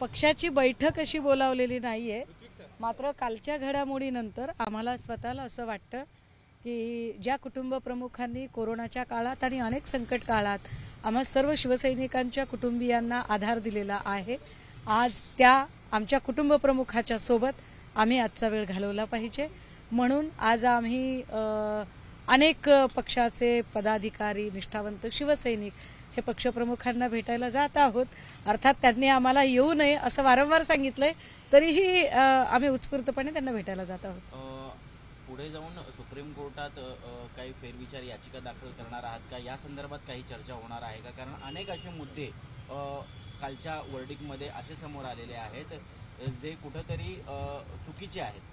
पक्षाची बैठक अशी बोलावलेली नाहीये, मात्र कालच्या घडामोडीनंतर आम्हाला स्वतःला असं वाटतं की ज्या कुटुंब प्रमुखांनी कोरोनाच्या काळात आणि अनेक संकट काळात आम्हा सर्व शिवसैनिकांच्या कुटुंबियांना आधार दिलेला आहे, आज त्या आमच्या कुटुंब प्रमुखाच्या सोबत आम्ही आजचा वेळ घालवला पाहिजे। म्हणून आज आम्ही अनेक पक्षाचे पदाधिकारी, निष्ठावंत शिवसैनिक हे पक्षप्रमुखांना भेटायला जात आहोत। अर्थात त्यांनी आम्हाला येऊ नये असं वारंवार सांगितलंय, तरीही आम्ही उत्स्फूर्तपणे त्यांना भेटायला जात आहोत। पुढे जाऊन सुप्रीम कोर्टात काही फेरविचार याचिका दाखल करणार आहात का? या संदर्भात काही चर्चा होणार आहे का? कारण अनेक असे मुद्दे कालच्या वर्डिकमध्ये असे समोर आलेले आहेत जे कुठेतरी चुकीचे आहेत।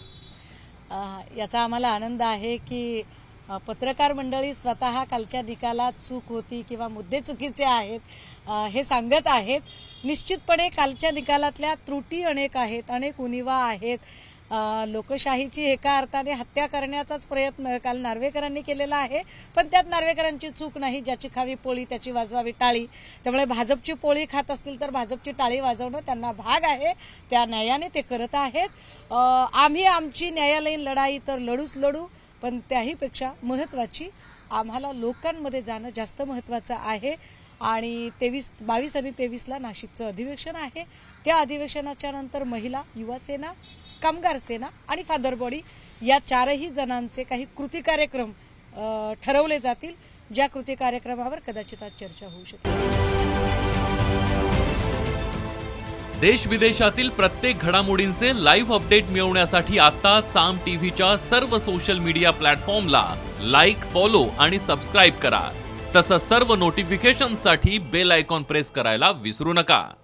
याचा आम्हाला आनंद आहे की पत्रकार मंडळी स्वतः कालच्या निकालात चूक होती किंवा मुद्दे चुकीचे आहेत हे सांगत आहेत। निश्चितपणे कालच्या निकालातल्या त्रुटी अनेक आहेत, अनेक उणिवा आहेत। लोकशाहीची एका अर्थाने हत्या करण्याचाच प्रयत्न काल नार्वेकरांनी केलेला आहे, पण त्यात नार्वेकरांची चूक नाही। ज्याची खावी पोळी त्याची वाजवावी टाळी। त्यामुळे भाजपची पोळी खात असतील तर भाजपची टाळी वाजवणं त्यांना भाग आहे, त्या न्यायाने ते करत आहेत। आम्ही आमची न्यायालयीन लढाई तर लढूच लढू, पण त्याहीपेक्षा महत्त्वाची आम्हाला लोकांमध्ये जाणं जास्त महत्त्वाचं आहे। आणि 22 आणि 23ला नाशिकचं अधिवेशन आहे। त्या अधिवेशनाच्या नंतर महिला, युवा सेना, कामगार सेना आणि फादर बॉडी या चारही जणांचे काही कृती कार्यक्रम ठरवले जातील, ज्या कृती कार्यक्रमावर कदाचित आज चर्चा होऊ शकते। देश विदेशातील प्रत्येक घडामोडींचे लाईव्ह अपडेट मिळवण्यासाठी आता साम टीव्हीच्या सर्व सोशल मीडिया प्लॅटफॉर्मला लाईक, फॉलो आणि सबस्क्राईब करा। तसंच सर्व नोटिफिकेशनसाठी बेल आयकॉन प्रेस करायला विसरू नका।